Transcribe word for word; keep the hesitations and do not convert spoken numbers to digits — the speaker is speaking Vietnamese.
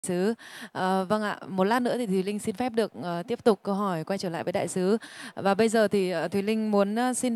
Sứ. Ờ, vâng ạ, một lát nữa thì Thùy Linh xin phép được, ờ, tiếp tục câu hỏi quay trở lại với đại sứ. Và bây giờ thì, ờ, Thùy Linh muốn, ơ, xin